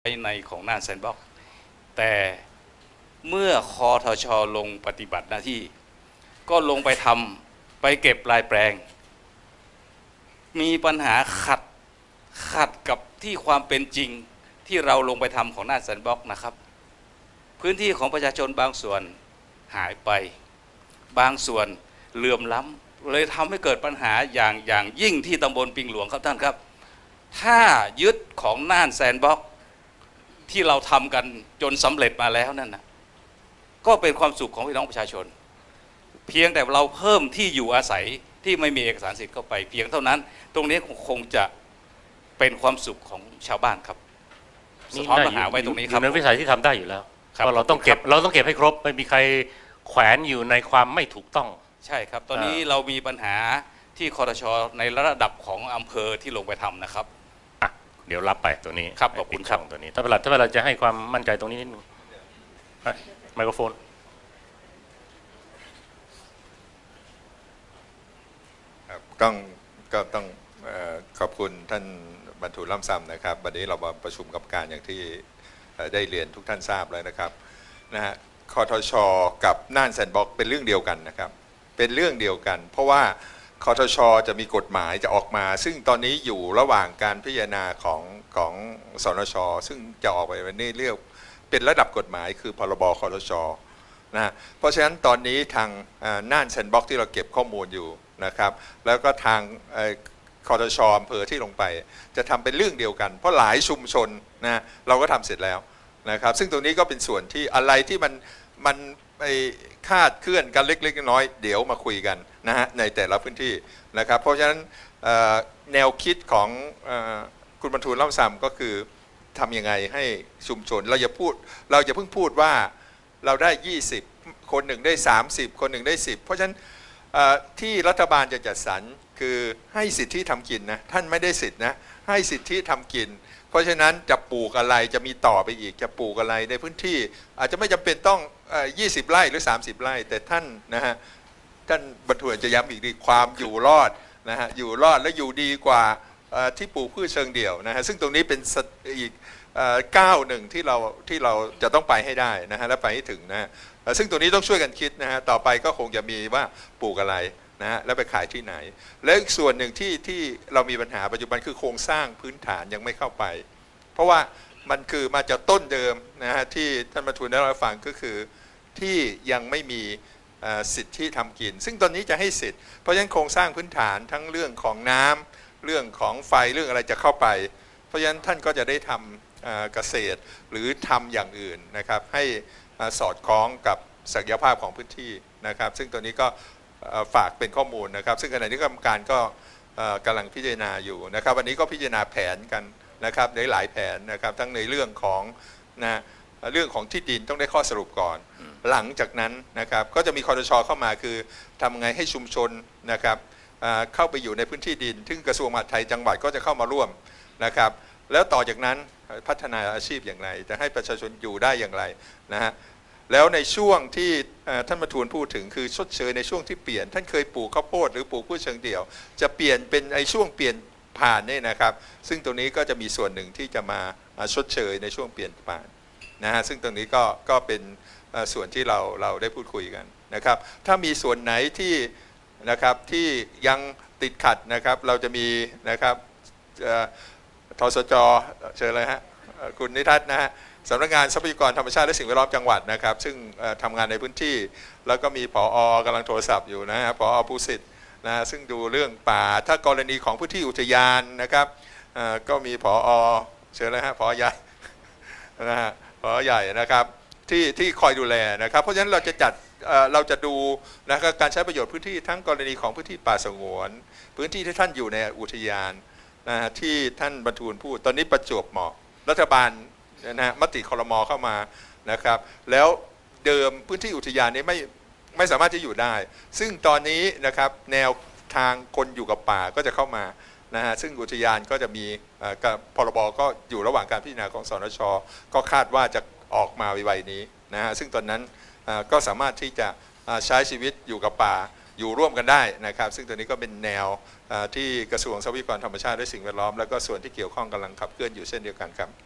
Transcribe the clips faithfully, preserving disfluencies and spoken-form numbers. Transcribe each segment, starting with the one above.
ในของน่านแซนด์บ็อกซ์แต่เมื่อคอทชลงปฏิบัติหน้าที่ก็ลงไปทำไปเก็บลายแปลงมีปัญหาขัดขัดกับที่ความเป็นจริงที่เราลงไปทำของน่านแซนด์บ็อกซ์นะครับพื้นที่ของประชาชนบางส่วนหายไปบางส่วนเหลื่อมล้ำเลยทำให้เกิดปัญหาอย่างอย่างยิ่งที่ตำบลปิงหลวงครับท่านครับถ้ายึดของน่านแซนด์บ็อกซ์ที่เราทำกันจนสำเร็จมาแล้วนั่นนะก็เป็นความสุขของพี่น้องประชาชนเพียงแต่เราเพิ่มที่อยู่อาศัยที่ไม่มีเอกสารสิทธิ์เข้าไปเพียงเท่านั้นตรงนี้คงจะเป็นความสุขของชาวบ้านครับสะท้อนปัญหาไว้ตรงนี้ครับในวิสัยที่ทำได้อยู่แล้วเพราะเราต้องเก็บเราต้องเก็บให้ครบไม่มีใครแขวนอยู่ในความไม่ถูกต้องใช่ครับตอนนี้เรามีปัญหาที่คอทชในระดับของอำเภอที่ลงไปทำนะครับเดี๋ยวรับไปตัวนี้ครับขอบคุณครับตัวนี้ถ้าเวลาถ้าเวลาจะให้ความมั่นใจตรงนี้นิดนึงไมโครโฟนครับต้องก็ต้องขอบคุณท่านบรรทุล่ำซ้ำนะครับวันนี้เรามาประชุมกับการอย่างที่ได้เรียนทุกท่านทราบแล้วนะครับนะฮะคทช.กับน่านแซนด์บ็อกซ์เป็นเรื่องเดียวกันนะครับเป็นเรื่องเดียวกันเพราะว่าคทช.จะมีกฎหมายจะออกมาซึ่งตอนนี้อยู่ระหว่างการพิจารณาของของสนช.ซึ่งจะออกไปวันนี้เรียกเป็นระดับกฎหมายคือพรบคทช.นะเพราะฉะนั้นตอนนี้ทางน่านแซนด์บ็อกซ์ที่เราเก็บข้อมูลอยู่นะครับแล้วก็ทางคทช.อำเภอที่ลงไปจะทำเป็นเรื่องเดียวกันเพราะหลายชุมชนนะเราก็ทำเสร็จแล้วนะครับซึ่งตรงนี้ก็เป็นส่วนที่อะไรที่มันมันไปคาดเคลื่อนกันเล็กๆน้อยๆเดี๋ยวมาคุยกันนะฮะในแต่ละพื้นที่นะครับเพราะฉะนั้นแนวคิดของคุณบรรทูลเล่าซ้ำก็คือทำยังไงให้ชุมชนเราอย่าพูดเราอย่าเพิ่งพูดว่าเราได้ยี่สิบคนหนึ่งได้สามสิบคนหนึ่งได้สิบเพราะฉะนั้นที่รัฐบาลจะจัดสรรคือให้สิทธิทำกินนะท่านไม่ได้สิทธินะให้สิทธิทำกินเพราะฉะนั้นจะปลูกอะไรจะมีต่อไปอีกจะปลูกอะไรในพื้นที่อาจจะไม่จำเป็นต้องยี่สิบไร่หรือสามสิบไร่แต่ท่านนะฮะท่านบรรทวนจะย้ำอีกทีความอยู่รอดนะฮะอยู่รอดและอยู่ดีกว่าที่ปลูกพืชเชิงเดี่ยวนะฮะซึ่งตรงนี้เป็นอีกก้าวหนึ่งที่เราที่เราจะต้องไปให้ได้นะฮะและไปให้ถึงนะฮะซึ่งตรงนี้ต้องช่วยกันคิดนะฮะต่อไปก็คงจะมีว่าปลูกอะไรนะฮะแล้วไปขายที่ไหนและอีกส่วนหนึ่งที่ที่เรามีปัญหาปัจจุบันคือโครงสร้างพื้นฐานยังไม่เข้าไปเพราะว่ามันคือมาจากต้นเดิมนะฮะที่ท่านบรรทุนได้รับฟังก็คือที่ยังไม่มีสิทธิทำกินซึ่งตอนนี้จะให้สิทธิ์เพราะฉะนั้นโครงสร้างพื้นฐานทั้งเรื่องของน้ำเรื่องของไฟเรื่องอะไรจะเข้าไปเพราะฉะนั้นท่านก็จะได้ทำเกษตรหรือทำอย่างอื่นนะครับให้สอดคล้องกับศักยภาพของพื้นที่นะครับซึ่งตัวนี้ก็ฝากเป็นข้อมูลนะครับซึ่งขณะนี้กรรมการก็กำลังพิจารณาอยู่นะครับวันนี้ก็พิจารณาแผนกันนะครับในหลายแผนนะครับทั้งในเรื่องของนะเรื่องของที่ดินต้องได้ข้อสรุปก่อนหลังจากนั้นนะครับก็จะมีคทช.เข้ามาคือทำไงให้ชุมชนนะครับเข้าไปอยู่ในพื้นที่ดินซึ่งกระทรวงมหาดไทยจังหวัดก็จะเข้ามาร่วมนะครับแล้วต่อจากนั้นพัฒนาอาชีพอย่างไรจะให้ประชาชนอยู่ได้อย่างไรนะฮะแล้วในช่วงที่ท่านประธานพูดถึงคือชดเชยในช่วงที่เปลี่ยนท่านเคยปลูกข้าวโพดหรือปลูกพืชเชิงเดี่ยวจะเปลี่ยนเป็นในช่วงเปลี่ยนผ่านนี่นะครับซึ่งตรงนี้ก็จะมีส่วนหนึ่งที่จะมาชดเชยในช่วงเปลี่ยนผ่านนะฮะซึ่งตรงนี้ก็ก็เป็นส่วนที่เราเราได้พูดคุยกันนะครับถ้ามีส่วนไหนที่นะครับที่ยังติดขัดนะครับเราจะมีนะครับทสจ.เชิญเลยฮะคุณนิทัศน์นะฮะสำนักงานทรัพยากรธรรมชาติและสิ่งแวดล้อมจังหวัดนะครับซึ่งทำงานในพื้นที่แล้วก็มีผอ.กำลังโทรศัพท์อยู่นะฮะผอ.ภูสิทธิ์นะซึ่งดูเรื่องป่าถ้ากรณีของพื้นที่อุทยานนะครับก็มีผอ.เชิญเลยฮะผอ.ใหญ่นะฮะผอ.ใหญ่นะครับที่ที่คอยดูแลนะครับเพราะฉะนั้นเราจะจัดเราจะดูนะครับการใช้ประโยชน์พื้นที่ทั้งกรณีของพื้นที่ป่าสงวนพื้นที่ที่ท่านอยู่ในอุทยานนะที่ท่านบรรทูลพูดตอนนี้ประจวบเหมาะรัฐบาลนะฮะมติครม.เข้ามานะครับแล้วเดิมพื้นที่อุทยานนี้ไม่ไม่สามารถจะอยู่ได้ซึ่งตอนนี้นะครับแนวทางคนอยู่กับป่าก็จะเข้ามานะฮะซึ่งอุทยานก็จะมีพรบก็อยู่ระหว่างการพิจารณาของสนช.ก็คาดว่าจะออกมาไวๆนี้นะฮะซึ่งตอนนั้นก็สามารถที่จะใช้ชีวิตอยู่กับป่าอยู่ร่วมกันได้นะครับซึ่งตัวนี้ก็เป็นแนวที่กระทรวงทรัพยากรธรรมชาติและสิ่งแวดล้อมแล้วก็ส่วนที่เกี่ยวข้องกำลังขับเคลื่อนอยู่เช่นเดียวกันครับ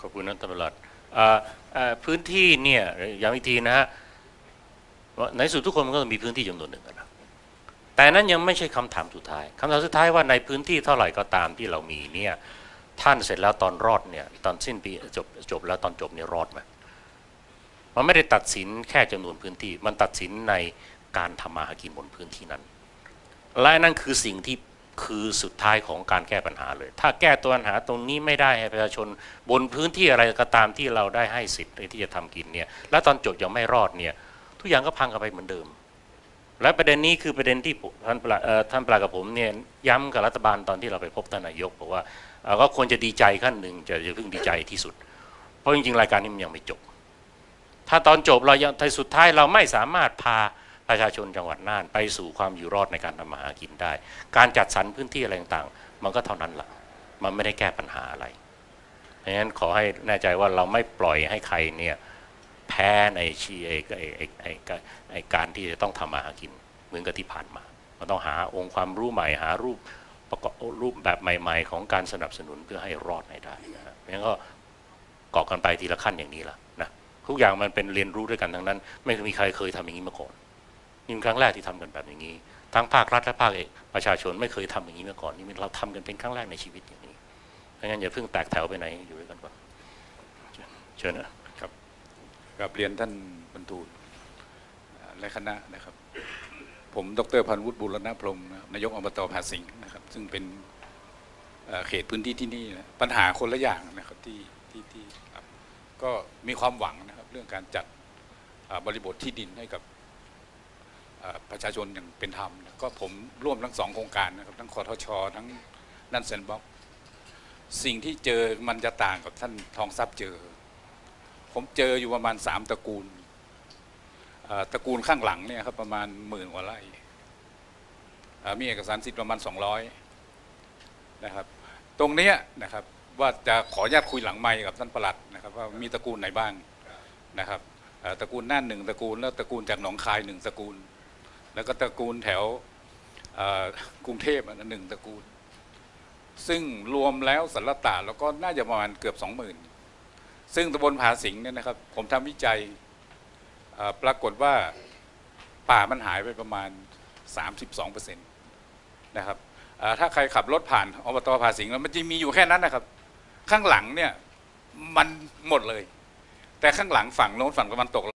ขอบคุณท่านประหลัดอ่าอ่าพื้นที่เนี่ยย้ำอีกทีนะฮะในสุดทุกคนมันก็ต้องมีพื้นที่จำนวนหนึ่งนะแต่นั้นยังไม่ใช่คำถามสุดท้ายคำถามสุดท้ายว่าในพื้นที่เท่าไหร่ก็ตามที่เรามีเนี่ยท่านเสร็จแล้วตอนรอดเนี่ยตอนสิ้นปีจบจบแล้วตอนจบเนี่ยรอดไหมมันไม่ได้ตัดสินแค่จำนวนพื้นที่มันตัดสินในการทำมาหากินบนพื้นที่นั้นและนั่นคือสิ่งที่คือสุดท้ายของการแก้ปัญหาเลยถ้าแก้ตัวปัญหาตรงนี้ไม่ได้ให้ประชาชนบนพื้นที่อะไรก็ตามที่เราได้ให้สิทธิ์ที่จะทำกินเนี่ยแล้วตอนจบยังไม่รอดเนี่ยทุกอย่างก็พังกันไปเหมือนเดิมและประเด็นนี้คือประเด็นที่ท่านปลัดท่านปลัดกับผมเนี่ยย้ำกับรัฐบาลตอนที่เราไปพบท่านนายกบอกว่าก็ควรจะดีใจขั้นหนึ่งจะจะเพิ่งดีใจที่สุดเพราะจริงๆรายการนี้มันยังไม่จบถ้าตอนจบเรายังในสุดท้ายเราไม่สามารถพาประชาชนจังหวัดน่านไปสู่ความอยู่รอดในการทำมาหากินได้การจัดสรรพื้นที่อะไรต่างๆมันก็เท่านั้นแหละมันไม่ได้แก้ปัญหาอะไรเพราะฉะนั้นขอให้แน่ใจว่าเราไม่ปล่อยให้ใครเนี่ยแพ้ในชีไอ้ไอ้ไอ้ไอ้ไอ้การที่จะต้องทำมาหากินเหมือนกับที่ผ่านมาเราต้องหาองค์ความรู้ใหม่หารูปประกอบรูปแบบใหม่ๆของการสนับสนุนเพื่อให้รอดให้ได้นะเพราะฉะนั้นก็เกาะกันไปทีละขั้นอย่างนี้ละนะทุกอย่างมันเป็นเรียนรู้ด้วยกันทั้งนั้นไม่มีใครเคยทำอย่างนี้มาก่อนนี่เป็นครั้งแรกที่ทำกันแบบอย่างนี้ทั้งภาครัฐและภาคเอกประชาชนไม่เคยทำอย่างนี้มาก่อนนี่เราทำกันเป็นครั้งแรกในชีวิตอย่างนี้เพราะงั้นอย่าเพิ่งแตกแถวไปไหนอยู่ด้วยกันก่อนเชิญนะครับกับเรียนท่านบรรทูลและคณะนะครับผมดรพันวุฒิบุรณพรหมนายกอบต.ผาสิงห์นะครับซึ่งเป็นเขตพื้นที่ที่นี่นะปัญหาคนละอย่างนะครับที่ที่ที่ก็มีความหวังนะครับเรื่องการจัดบริบทที่ดินให้กับประชาชนอย่างเป็นธรรมก็ผมร่วมทั้งสองโครงการนะครับทั้งคทช.ทั้งนั่นแซนด์บ็อกซ์สิ่งที่เจอมันจะต่างกับท่านทองทรัพย์เจอผมเจออยู่ประมาณสามตระกูลตระกูลข้างหลังเนี่ยครับประมาณหมื่นกว่าไร่มีเอกสารสิทธิ์ประมาณสองร้อยนะครับตรงนี้นะครับว่าจะขออนุญาตคุยหลังไมค์กับท่านปลัดนะครับว่ามีตระกูลไหนบ้างนะครับตระกูลน่านหนึ่งตระกูลแล้วตระกูลจากหนองคายหนึ่งตระกูลแล้วก็ตระกูลแถวกรุงเทพอันหนึ่งตระกูลซึ่งรวมแล้วสรรตะแล้วก็น่าจะประมาณเกือบสองหมื่นซึ่งตำบลผาสิงห์เนี่ยนะครับผมทำวิจัยปรากฏว่าป่ามันหายไปประมาณ สามสิบสองเปอร์เซ็นต์ นะครับถ้าใครขับรถผ่านอบต.ผาสิงห์แล้วมันจะมีอยู่แค่นั้นนะครับข้างหลังเนี่ยมันหมดเลยแต่ข้างหลังฝั่งโน้นฝั่งตะวันตก